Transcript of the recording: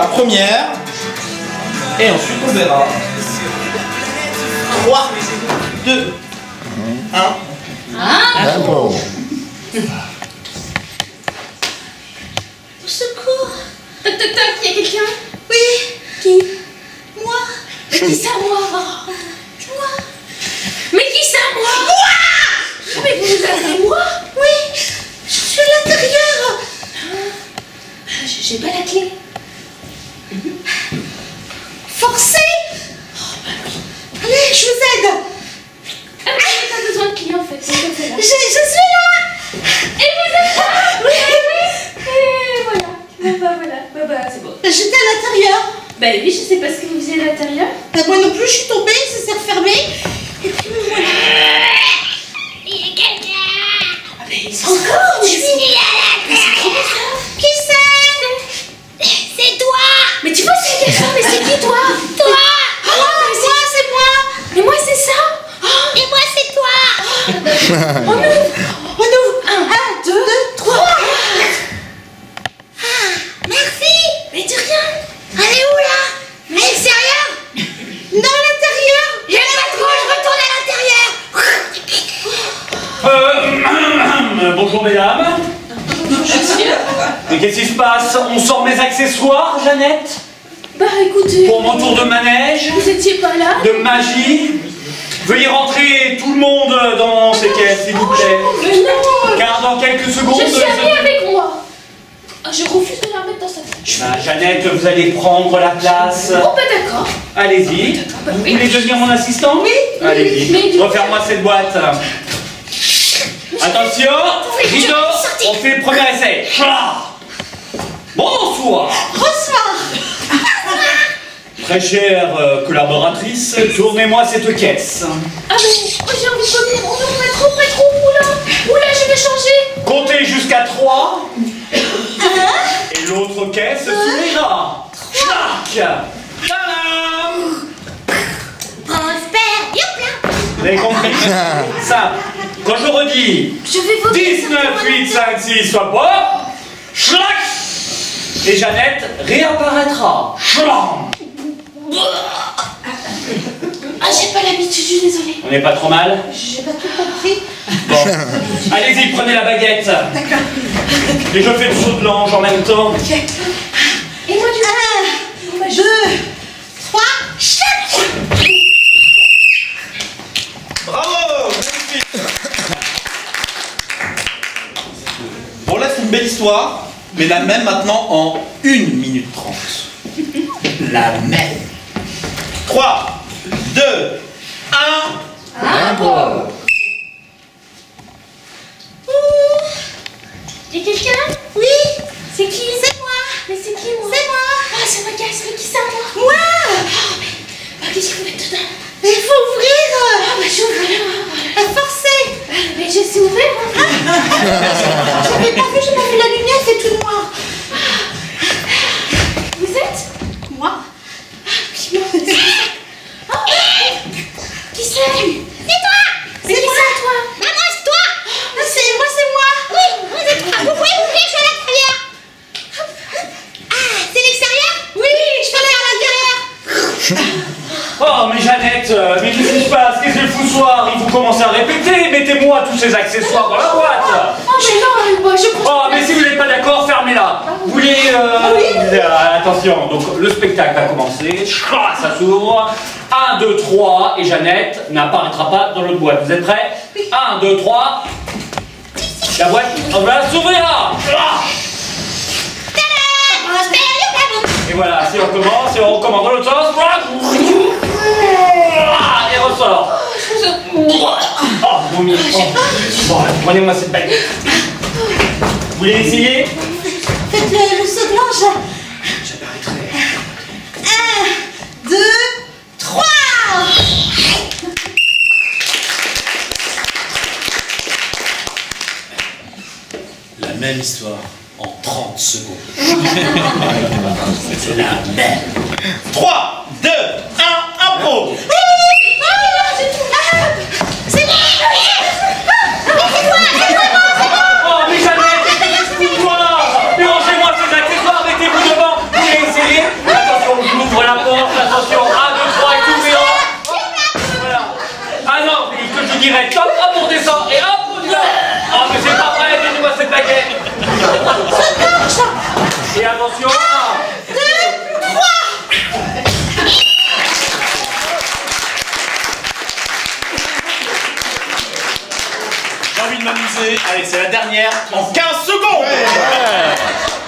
la première. Et ensuite on verra. 3, 2, 1. Impro. Au secours. Toc toc toc, il y a quelqu'un? Oui. Qui? Moi. Mais qui ça, moi? Moi. Mais qui ça, moi? Moi. Mais vous nous appelez moi? Oui. Je suis à l'intérieur. J'ai pas la clé. Forcez. Allez, je vous aide. Ah, mais t'as besoin de qui en fait? Je suis là. Et vous êtes là? Oui, oui. Et voilà. Bah, c'est bon. J'étais à l'intérieur. Bah oui, je sais pas ce que vous faisiez à l'intérieur. Moi non plus, je suis tombée, ça s'est refermé. Et puis me voilà. Il y a quelqu'un. Ah bah, Encore je suis à l'intérieur. Qui c'est? C'est toi. Mais tu vois, c'est quelqu'un, mais c'est qui toi? Toi. Moi, c'est moi. Et moi, c'est ça. Et moi, c'est toi. On ouvre. 1, 2, 3. Merci. Mais dis rien. Elle est où là? À l'extérieur? Non, à l'intérieur. J'aime pas trop, je retourne à l'intérieur. Bonjour mesdames. Mais qu'est-ce qui se passe? On sort mes accessoires, Jeannette? Bah écoutez. Pour mon tour de manège? Vous étiez pas là? De magie? Veuillez rentrer tout le monde dans ces caisses, s'il vous plaît. Mais non. Car dans quelques secondes... Je suis amie avec moi. Je refuse de la remettre dans sa poche. Bah, Jeannette, vous allez prendre la place. Oh bah d'accord. Allez-y. Bah, Vous oui. voulez devenir mon assistant? Oui. Allez-y. Mais- Referme-moi cette boîte. Attention, rideau, on fait le premier essai. Bonsoir. Bonsoir. Très chère collaboratrice, tournez-moi cette caisse. Ah mais j'ai envie de venir. On ouvre pas trop. Oula, je vais changer. Comptez jusqu'à 3. Et l'autre caisse s'ouvrira. Clac. Tadam. Prospère. Youpla. Vous avez compris? Simple. Quand je redis Je vais vomir. 19, 8, 5, 6, soit quoi? Schlac. Et Jeannette réapparaîtra. Schlang. Ah, j'ai pas l'habitude, je suis désolée. On n'est pas trop mal? J'ai pas tout compris. Bon. Allez-y, prenez la baguette. D'accord. Et je fais le saut de l'ange en même temps. Ok. Et moi, du 1, 2, 3, chaque. Bravo, magnifique. Bon là c'est une belle histoire, mais la même maintenant en 1 minute 30. La même. 3, 2, 1. Impro. Y'a quelqu'un? Oui. C'est qui? C'est moi. Mais c'est qui, moi? C'est moi. Ah, c'est ma caisse, mais qui ça, moi? Moi. Qu'est-ce qu'il faut mettre dedans? Il faut ouvrir. Ah, bah j'ouvre là. Forcez. Mais je sais ouvrir, moi. J'avais pas vu la lumière, c'est tout noir. Vous êtes? Moi. Qui c'est? Qui c'est? C'est toi. Mais qui c'est, toi? Maman, c'est toi. C'est moi, c'est moi. Oui, vous êtes toi. Vous pouvez ouvrir, je suis à l'intérieur. Ah, c'est l'extérieur? Oui, je suis à l'intérieur. Oh, mais Jeannette, mais qu'est-ce qui se passe? Qu'est-ce que je fous ce soir? Il faut commencer à répéter. Mettez-moi tous ces accessoires dans la boîte. Oh, mais non, moi, je comprends. Oh, mais si vous n'êtes pas d'accord, fermez-la. Vous voulez... attention, donc le spectacle va commencer. Ça s'ouvre. 1, 2, 3. Et Jeannette n'apparaîtra pas dans l'autre boîte. Vous êtes prêts? 1, 2, 3. La boîte va s'ouvrir. Et voilà, si on recommence, et on recommence dans l'autre sens. Et ressort. Oh, vomi. Bon, prenez-moi cette baguette. Vous voulez essayer? Faites le saut de l'ange. J'apparaîtrai. 1, 2, 3. La même histoire en 30 secondes. C'est la même. 3, 2, 1, impro. C'est moi. Oh, mais Jeannette, qu'est-ce que tu fous, toi? Dérangez-moi ces accessoires, mettez-vous devant. Vous voulez essayer? Et attention, 1, 2, 3. J'ai envie de m'amuser. Allez, c'est la dernière en 15 secondes.